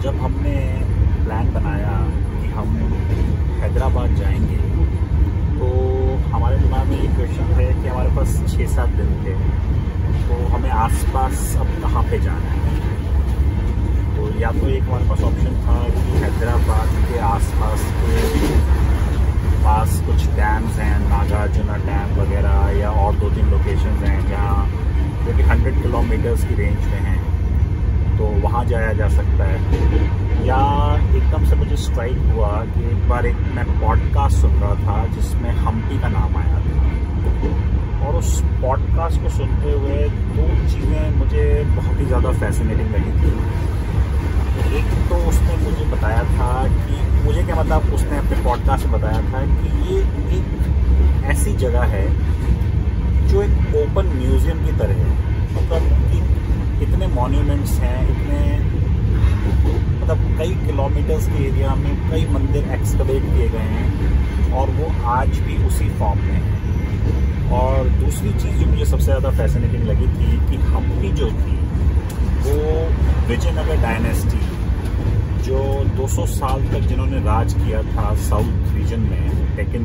जब हमने प्लान बनाया कि हम हैदराबाद जाएंगे तो हमारे दिमाग में ये क्वेश्चन है कि हमारे पास 6-7 दिन थे, तो हमें आसपास अब कहाँ पे जाना है। तो या तो एक हमारे पास ऑप्शन था कि हैदराबाद के आसपास के पास कुछ डैम्स हैं, नागार्जुना डैम वगैरह, या और 2-3 लोकेशंस हैं जहाँ जो कि 100 किलोमीटर्स की रेंज में हैं, तो वहाँ जाया जा सकता है। या एकदम से मुझे स्ट्राइक हुआ कि एक बार मैं पॉडकास्ट सुन रहा था जिसमें हम्पी का नाम आया था, और उस पॉडकास्ट को सुनते हुए 2 चीज़ें मुझे बहुत ही ज़्यादा फैसिनेटिंग लगी थी। एक तो उसने मुझे बताया था कि मुझे क्या मतलब, उसने अपने पॉडकास्ट में बताया था कि ये एक ऐसी जगह है जो एक ओपन म्यूज़ियम की तरह है। मतलब कि इतने मॉन्यूमेंट्स हैं, इतने मतलब कई किलोमीटर्स के एरिया में कई मंदिर एक्सकवेट किए गए हैं और वो आज भी उसी फॉर्म में है। और दूसरी चीज़ जो मुझे सबसे ज़्यादा फैसिनेटिंग लगी थी कि हम्पी जो थी वो विजयनगर डायनेस्टी, जो 200 साल तक जिन्होंने राज किया था साउथ रीजन में, डेक्कन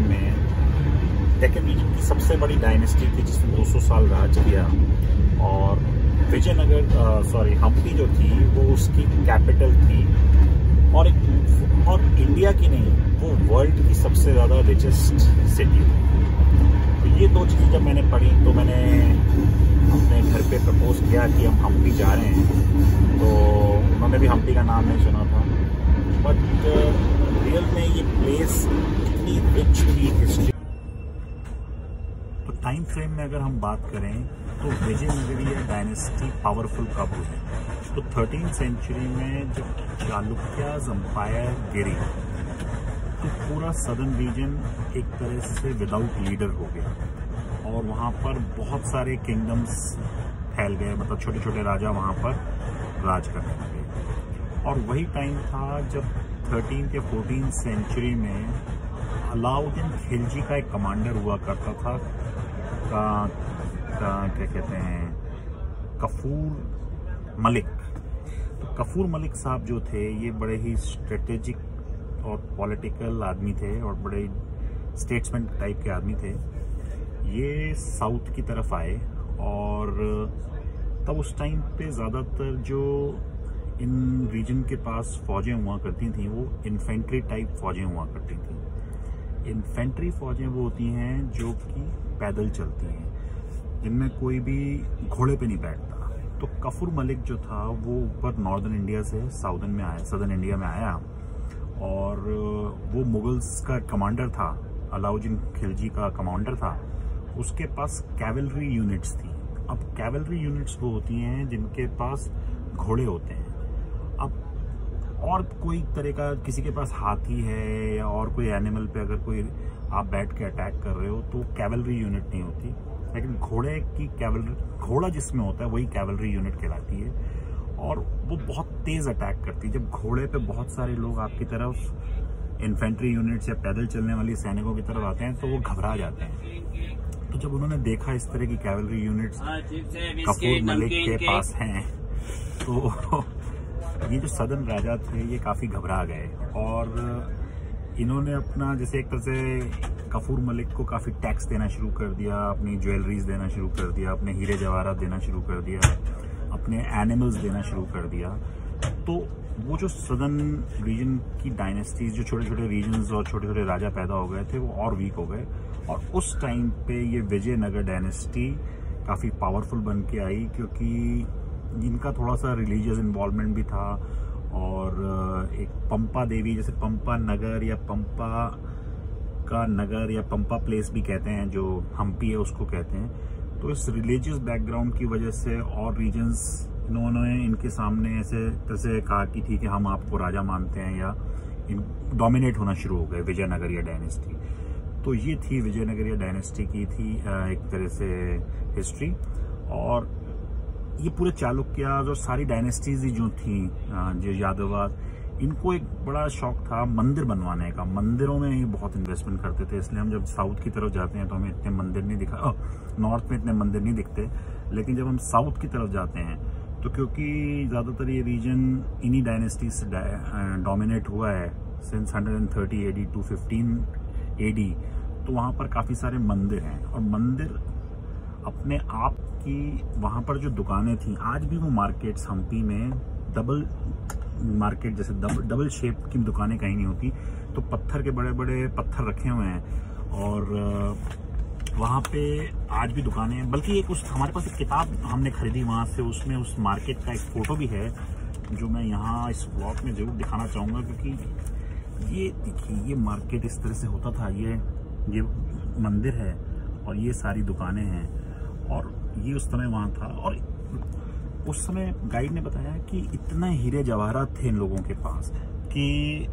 रीजन की सबसे बड़ी डायनेस्टी थी जिसने 200 साल राज किया। और हम्पी जो थी वो उसकी कैपिटल थी, और इंडिया की नहीं, वो वर्ल्ड की सबसे ज़्यादा रिचेस्ट सिटी थी। तो ये 2 चीज़ें जब मैंने पढ़ी तो मैंने अपने घर पे प्रपोज किया कि हम हम्पी जा रहे हैं। तो उन्होंने भी हम्पी का नाम नहीं सुना था, बट रियल में ये प्लेस इतनी रिच थी हिस्ट्री। तो टाइम फ्रेम में अगर हम बात करें तो विजयनगरीय डायनेस्टी पावरफुल कब हुई? तो 13th सेंचुरी में जब चालुक्याज एम्पायर गिरी तो पूरा सदर्न रीजन एक तरह से विदाउट लीडर हो गया और वहाँ पर बहुत सारे किंगडम्स फैल गए, मतलब छोटे छोटे राजा वहाँ पर राज करने लगे। और वही टाइम था जब 13th या 14th सेंचुरी में अलाउद्दीन खिलजी का एक कमांडर हुआ करता था, क्या कहते हैं, कफूर मलिक। तो कफूर मलिक साहब जो थे ये बड़े ही स्ट्रेटेजिक और पॉलिटिकल आदमी थे और बड़े स्टेट्समैन टाइप के आदमी थे। ये साउथ की तरफ आए और तब उस टाइम पे ज़्यादातर जो इन रीजन के पास फौजें हुआ करती थी वो इन्फेंट्री टाइप फौजें हुआ करती थी। इन्फेंट्री फौजें वो होती हैं जो कि पैदल चलती हैं, जिनमें कोई भी घोड़े पे नहीं बैठता। तो कफूर मलिक जो था वो ऊपर नॉर्दर्न इंडिया से सदर्न इंडिया में आया और वो मुगल्स का कमांडर था, अलाउद्दीन खिलजी का कमांडर था। उसके पास कैवलरी यूनिट्स थी। अब कैवलरी यूनिट्स वो होती हैं जिनके पास घोड़े होते हैं। अब और कोई तरह का किसी के पास हाथी है या और कोई एनिमल पे अगर कोई आप बैठ के अटैक कर रहे हो तो कैवलरी यूनिट नहीं होती, लेकिन घोड़े की घोड़ा जिसमें होता है वही कैवलरी यूनिट कहलाती है। और वो बहुत तेज अटैक करती है। जब घोड़े पे बहुत सारे लोग आपकी तरफ इन्फेंट्री यूनिट्स या पैदल चलने वाली सैनिकों की तरफ आते हैं तो वो घबरा जाते हैं। तो जब उन्होंने देखा इस तरह की कैवलरी यूनिट्स कफूर मलिक के पास हैं तो ये जो सदर्न राजा थे ये काफ़ी घबरा गए और इन्होंने अपना जैसे एक तरह से कफूर मलिक को काफ़ी टैक्स देना शुरू कर दिया, अपनी ज्वेलरीज देना शुरू कर दिया, अपने हीरे जवाहरात देना शुरू कर दिया, अपने एनिमल्स देना शुरू कर दिया। तो वो जो सदर्न रीजन की डायनेस्टीज, जो छोटे छोटे रीजन्स और छोटे छोटे राजा पैदा हो गए थे, वो और वीक हो गए। और उस टाइम पे ये विजयनगर डायनेस्टी काफ़ी पावरफुल बन के आई, क्योंकि इनका थोड़ा सा रिलीजियस इन्वॉल्वमेंट भी था। और एक पंपा देवी, जैसे पंपा नगर या पंपा का नगर या पंपा प्लेस भी कहते हैं, जो हम्पी है उसको कहते हैं। तो इस रिलीजियस बैकग्राउंड की वजह से और रीजन्स इन्होंने इनके सामने ऐसे तरह कहा कि ठीक है हम आपको राजा मानते हैं, या डोमिनेट होना शुरू हो गए विजयनगरीय डायनेस्टी। तो ये थी विजयनगरीय डायनेस्टी की थी एक तरह से हिस्ट्री। और ये पूरे चालुक्याज और सारी डायनेस्टीज जो थी, जो यादवाद, इनको एक बड़ा शौक था मंदिर बनवाने का। मंदिरों में ये बहुत इन्वेस्टमेंट करते थे, इसलिए हम जब साउथ की तरफ जाते हैं तो हमें इतने मंदिर नहीं नॉर्थ में इतने मंदिर नहीं दिखते, लेकिन जब हम साउथ की तरफ जाते हैं तो क्योंकि ज़्यादातर ये रीजन इन्हीं डायनेस्टी से डोमिनेट हुआ है सिंस 130 AD टू 15 AD, तो वहाँ पर काफ़ी सारे मंदिर हैं। और मंदिर अपने आप की वहाँ पर जो दुकानें थी, आज भी वो मार्केट्स हम्पी में डबल मार्केट जैसे डबल शेप की दुकानें कहीं नहीं होती। तो पत्थर के बड़े बड़े पत्थर रखे हुए हैं और वहाँ पे आज भी दुकानें हैं। बल्कि एक हमारे पास एक किताब हमने खरीदी वहाँ से, उसमें उस मार्केट का एक फ़ोटो भी है जो मैं यहाँ इस ब्लॉग में ज़रूर दिखाना चाहूँगा। क्योंकि ये देखिए, ये मार्केट इस तरह से होता था। ये मंदिर है और ये सारी दुकानें हैं और ये उस समय वहाँ था। और उस समय गाइड ने बताया कि इतना हीरे जवाहरात थे इन लोगों के पास कि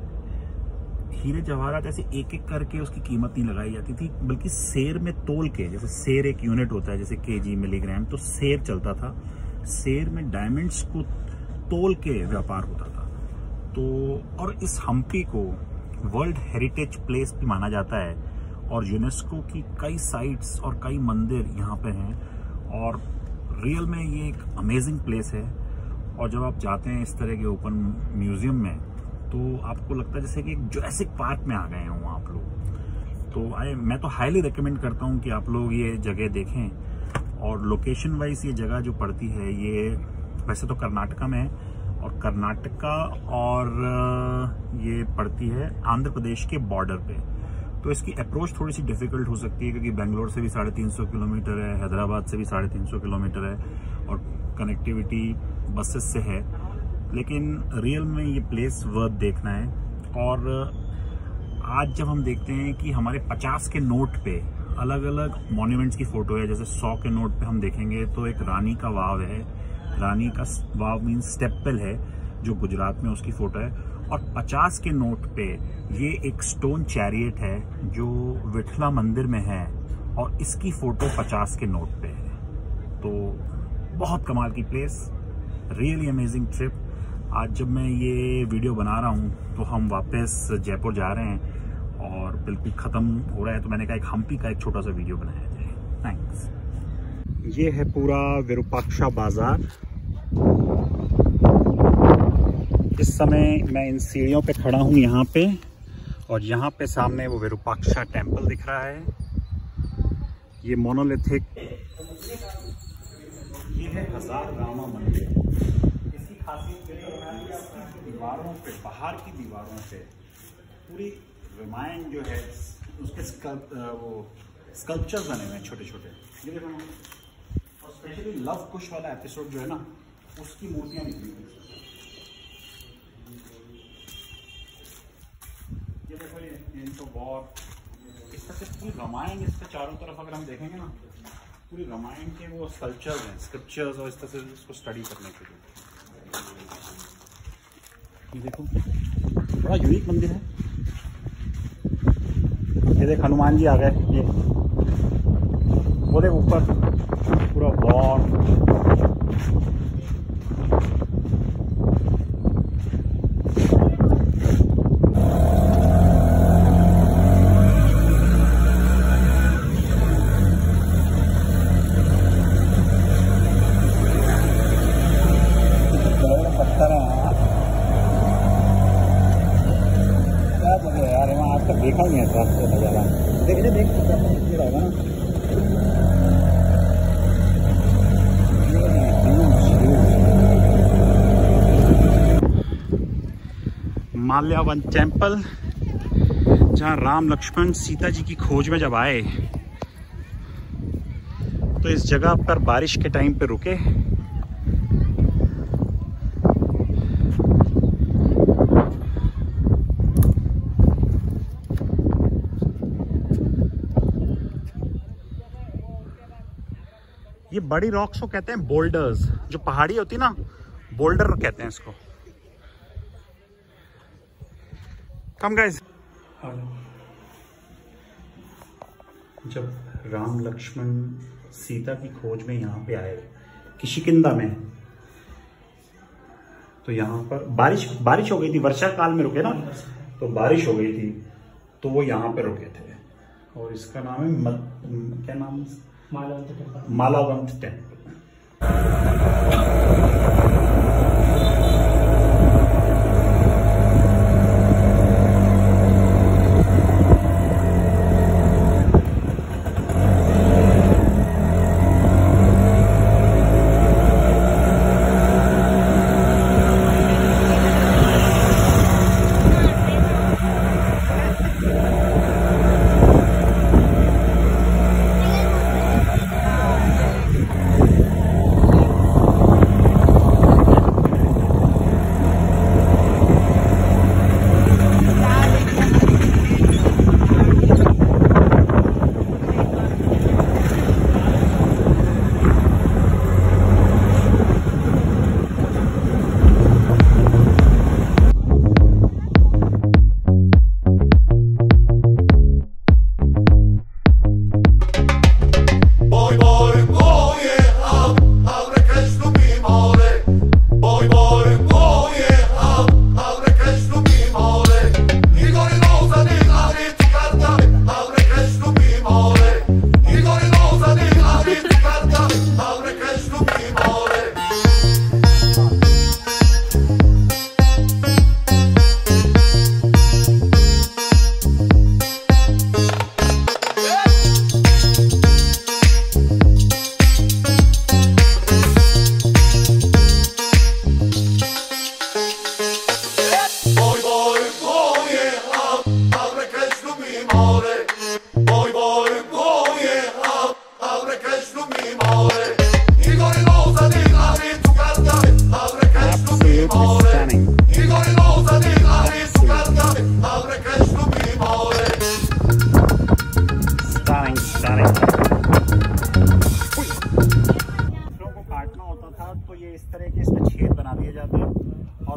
हीरे जवाहरात ऐसे एक एक करके उसकी कीमत नहीं लगाई जाती थी, बल्कि सेर में तोल के, जैसे सेर एक यूनिट होता है जैसे केजी मिलीग्राम, तो सेर चलता था। सेर में डायमंड्स को तोल के व्यापार होता था। तो और इस हम्पी को वर्ल्ड हेरिटेज प्लेस भी माना जाता है और यूनेस्को की कई साइट्स और कई मंदिर यहाँ पे हैं। और रियल में ये एक अमेजिंग प्लेस है। और जब आप जाते हैं इस तरह के ओपन म्यूजियम में, तो आपको लगता है जैसे कि एक जुरासिक पार्क में आ गए हों आप लोग। तो मैं तो हाईली रिकमेंड करता हूँ कि आप लोग ये जगह देखें। और लोकेशन वाइज ये जगह जो पड़ती है, ये वैसे तो कर्नाटका में है, और कर्नाटका और ये पड़ती है आंध्र प्रदेश के बॉर्डर पे। तो इसकी अप्रोच थोड़ी सी डिफिकल्ट हो सकती है क्योंकि बेंगलोर से भी 350 किलोमीटर है, हैदराबाद से भी 350 किलोमीटर है और कनेक्टिविटी बसेस से है। लेकिन रियल में ये प्लेस वर्थ देखना है। और आज जब हम देखते हैं कि हमारे 50 के नोट पे अलग अलग मॉन्यूमेंट्स की फ़ोटो है, जैसे 100 के नोट पे हम देखेंगे तो एक रानी का वाव है। रानी का वाव मीन्स स्टेपवेल है जो गुजरात में, उसकी फ़ोटो है। और 50 के नोट पे ये एक स्टोन चैरियट है जो विठला मंदिर में है और इसकी फ़ोटो 50 के नोट पे है। तो बहुत कमाल की प्लेस, रियली अमेजिंग ट्रिप। आज जब मैं ये वीडियो बना रहा हूँ तो हम वापस जयपुर जा रहे हैं और बिल्कुल ख़त्म हो रहा है, तो मैंने कहा एक हम्पी का एक छोटा सा वीडियो बनाया जाए। थैंक्स। ये है पूरा विरूपाक्षा बाज़ार। इस समय मैं इन सीढ़ियों पे खड़ा हूँ यहाँ पे, और यहाँ पे सामने वो विरूपाक्षा टेम्पल दिख रहा है। ये मोनोलिथिक, ये है 1000 रामा मंदिर। इसकी खासियत ये है कि दीवारों पे, बाहर की दीवारों पे पूरी रामायण जो है उसके स्कल्पचर्स बने हुए हैं छोटे छोटे। ये देखो, और स्पेशली लव कुश वाला एपिसोड जो है ना, उसकी मूर्तियाँ निकली हुई हैं। ये देखो, ये इनको वॉर, इस तरह से पूरी रामायण, इसके चारों तरफ अगर हम देखेंगे ना, पूरी रामायण के वो स्कल्पचर्स हैं, स्क्रिप्चर्स, और इस तरह से उसको स्टडी करने के लिए। ये देखो, बड़ा यूनिक मंदिर है। ये देख, हनुमान जी आ गए। ये वो देख ऊपर पूरा वॉर। देखा नहीं है रास्ते नजारा, देख रहा होगा ना। माल्यावन टेम्पल, जहाँ राम लक्ष्मण सीता जी की खोज में जब आए तो इस जगह पर बारिश के टाइम पे रुके। ये बड़ी रॉक्स को कहते हैं बोल्डर्स, जो पहाड़ी होती ना, बोल्डर कहते हैं इसको। Come guys. जब राम लक्ष्मण सीता की खोज में यहाँ पे आए किशिकिंदा में, तो यहाँ पर बारिश हो गई थी, वर्षा काल में रुके ना, तो बारिश हो गई थी, तो वो यहाँ पे रुके थे। और इसका नाम है क्या नाम है? मालावंत टेम्पल।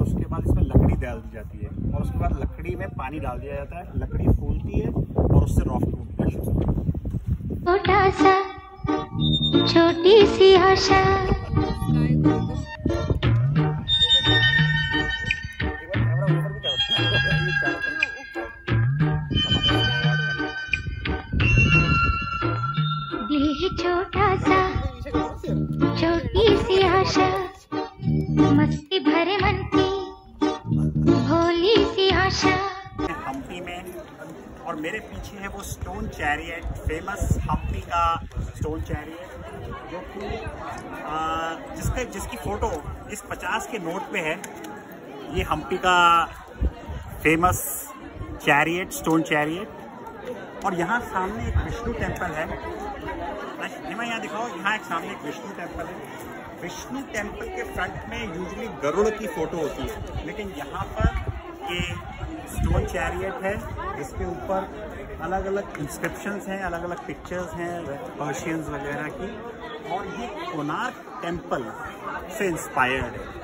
उसके बाद इसमें लकड़ी डाल दी जाती है और उसके बाद लकड़ी में पानी डाल दिया जाता है, लकड़ी फूलती है और उससे रॉक टूटना शुरू होता है। छोटा सा छोटी सी आशा। दिल है छोटा सा छोटी सी आशा, मस्ती भरे मन की भोली सी आशा। हम्पी में और मेरे पीछे है वो स्टोन चैरियट, फेमस हम्पी का स्टोन चैरियट, जो कि जिसकी फोटो इस 50 के नोट पे है। ये हम्पी का फेमस चैरियट, स्टोन चैरियट। और यहाँ सामने एक विष्णु टेम्पल है। मैं यहाँ दिखाओ, यहाँ एक सामने एक विष्णु टेम्पल है। विष्णु टेम्पल के फ्रंट में यूजुअली गरुड़ की फोटो होती है, लेकिन यहाँ पर ये स्टोन चैरियट है जिसके ऊपर अलग अलग इंस्क्रिप्शंस हैं, अलग अलग पिक्चर्स हैं पर्शियंस वगैरह की, और ये कोणार्क टेम्पल से इंस्पायर्ड है।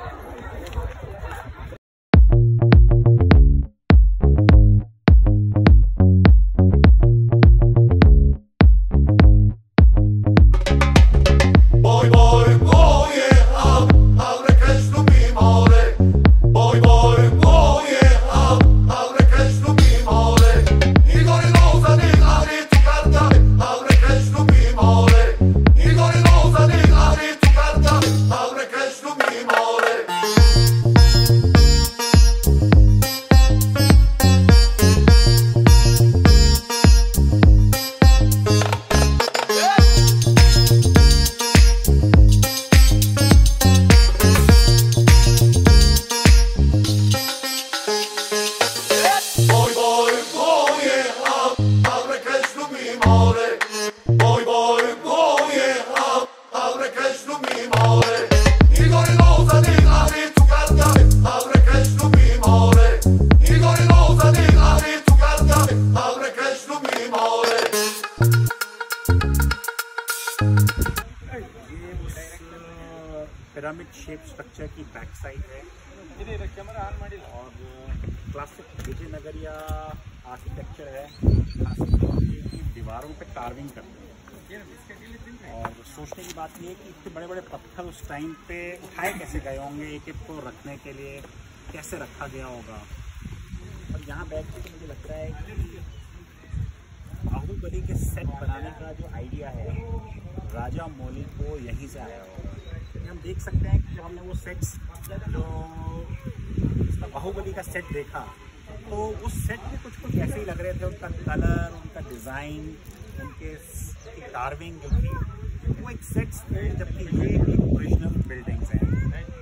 पिरामिड शेप स्ट्रक्चर की बैक साइड है और क्लासिक विजयनगरिया आर्किटेक्चर है। खासकर दीवारों पे कार्विंग करते हैं और सोचने की बात यह है कि इतने बड़े बड़े पत्थर उस टाइम पे उठाए कैसे गए होंगे, एक एक को रखने के लिए कैसे रखा गया होगा। और यहाँ बैठ के मुझे लगता है कि बाहुबली के सेट बनाने का जो आइडिया है राजा मौली को यहीं से आया होगा। हम देख सकते हैं कि जब हमने वो सेट्स जो बाहुबली का सेट देखा तो उस सेट में कुछ कुछ ऐसे ही लग रहे थे, उनका कलर, उनका डिज़ाइन, उनके कार्विंग जो थी वो एक सेट्स थे, जबकि ये एक ओरिजिनल बिल्डिंग्स हैं।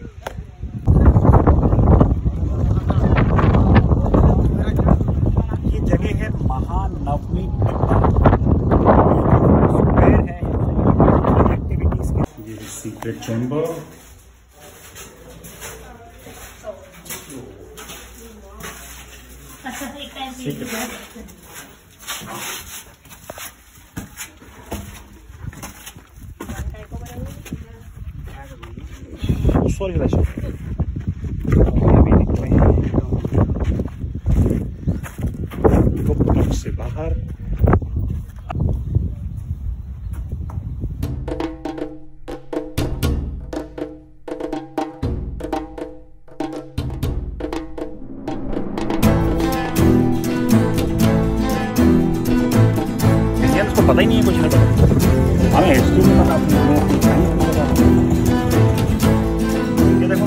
ये जगह है महानवमी स्क्वायर है एक्टिविटीज के। ये सीक्रेट चैम्बर, से बाहर पता ही नहीं है कुछ, हमें हिस्ट्री में पता ये देखो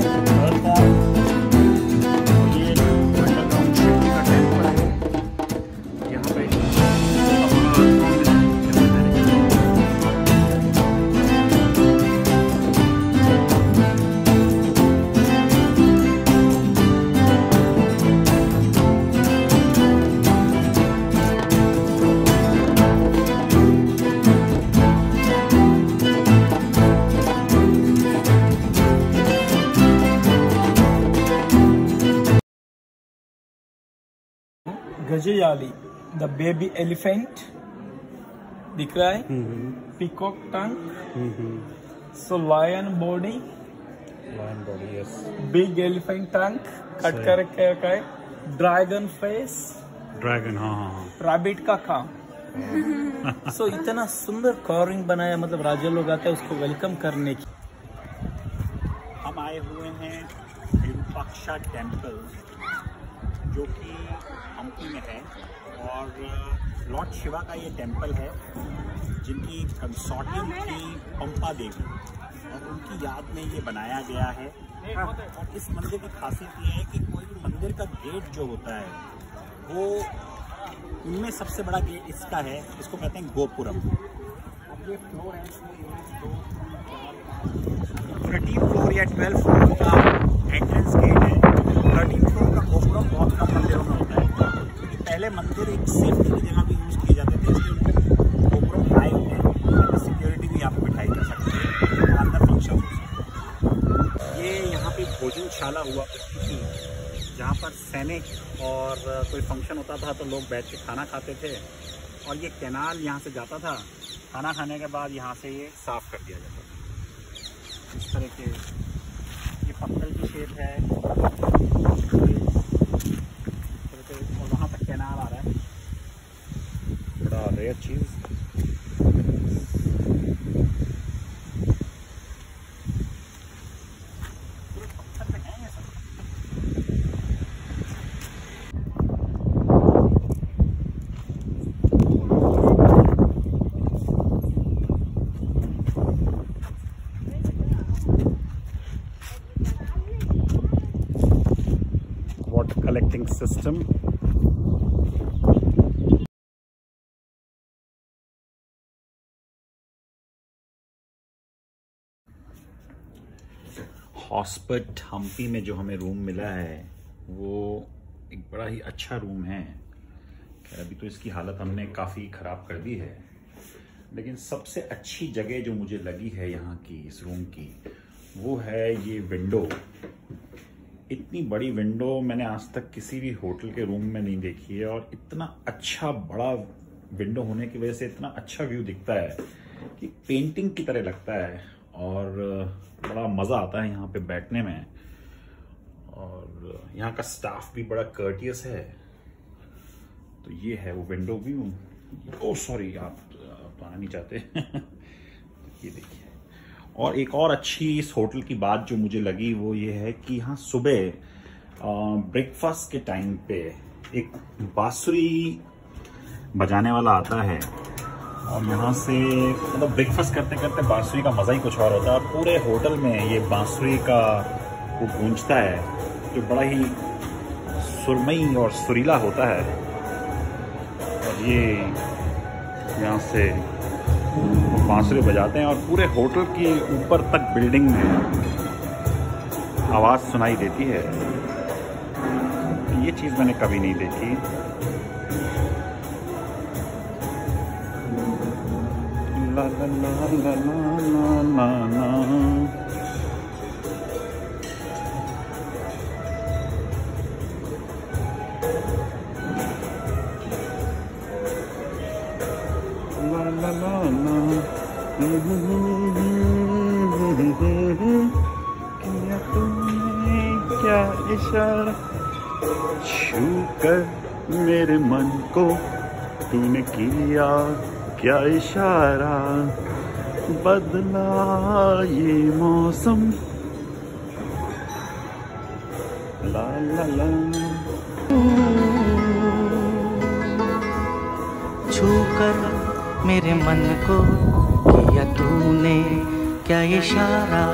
ये अंडरग्राउंड शिव का टेम्पल है यहाँ पे। गजयाली, the baby elephant दिख रहा है, peacock tongue, so lion body, lion body, yes. Big elephant trunk cut सही। करके रखा है। ड्रैगन फेस, ड्रैगन, हाँ हाँ हाँ। रैबिट का काम। सो इतना सुंदर कार्विंग बनाया, मतलब राजा लोग आते हैं उसको वेलकम करने की। हम आए हुए हैं विरूपाक्षा टेम्पल, जो कि हम्पी में है, और लॉर्ड शिवा का ये टेम्पल है, जिनकी कंसॉर्टिंग थी पंपा देवी, और उनकी याद में ये बनाया गया है। और इस मंदिर की खासियत ये है कि कोई भी मंदिर का गेट जो होता है, वो उनमें सबसे बड़ा गेट इसका है, इसको कहते हैं गोपुरम। अब ये फ्लोर है, 13 फ्लोर या 12 फ्लोर का एंट्रेंस गेट है। 13 फ्लोर का गोपुरम बहुत कम मंदिरों में होता है, क्योंकि पहले मंदिर एक सेफ्टी की जगह भी यूज़ किए जाते थे, इसलिए गोपुरम बनाए हुए हैं। सिक्योरिटी भी यहाँ पे बिठाई जा सकती है और अंदर फंक्शन हो सकता है। ये यहाँ पे भोजनशाला हुआ करती थी, जहाँ पर सैनिक और कोई फंक्शन होता था तो लोग बैठ के खाना खाते थे, और ये कैनाल यहाँ से जाता था। खाना खाने के बाद यहाँ से ये साफ़ कर दिया जाता था। इस तरह के ये पत्थर की शेप है, और वहाँ तक कैनाल आ रहा है। बड़ा रेयर चीज़। Collecting system. हॉस्पिट हम्पी में जो हमें रूम मिला है वो एक बड़ा ही अच्छा रूम है। अभी तो इसकी हालत हमने काफ़ी ख़राब कर दी है, लेकिन सबसे अच्छी जगह जो मुझे लगी है यहाँ की, इस रूम की, वो है ये विंडो। इतनी बड़ी विंडो मैंने आज तक किसी भी होटल के रूम में नहीं देखी है, और इतना अच्छा बड़ा विंडो होने की वजह से इतना अच्छा व्यू दिखता है कि पेंटिंग की तरह लगता है, और बड़ा मज़ा आता है यहाँ पे बैठने में। और यहाँ का स्टाफ भी बड़ा कर्टियस है। तो ये है वो विंडो व्यू। ओह सॉरी, आप तो आना नहीं चाहते। ये देखिए। और एक और अच्छी इस होटल की बात जो मुझे लगी वो ये है कि यहाँ सुबह ब्रेकफास्ट के टाइम पे एक बांसुरी बजाने वाला आता है, और यहाँ से मतलब ब्रेकफास्ट करते करते बांसुरी का मज़ा ही कुछ और होता है। पूरे होटल में ये बांसुरी का वो गूंजता है, जो बड़ा ही सुरमई और सुरीला होता है। और ये यहाँ से बांसुरी बजाते हैं, और पूरे होटल की ऊपर तक बिल्डिंग में आवाज़ सुनाई देती है। ये चीज़ मैंने कभी नहीं देखी। ला ला ला ला ला ला ला। किया तुमने क्या इशारा, छू कर मेरे मन को तूने किया क्या इशारा, बदला ये मौसम। ला ला ला। छू कर मेरे मन को किया तूने क्या इशारा,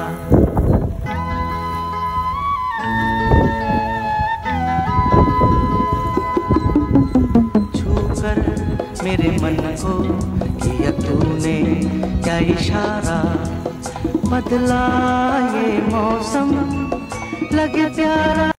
छू कर मेरे मन को किया तूने क्या इशारा, बदला ये मौसम लगे प्यारा।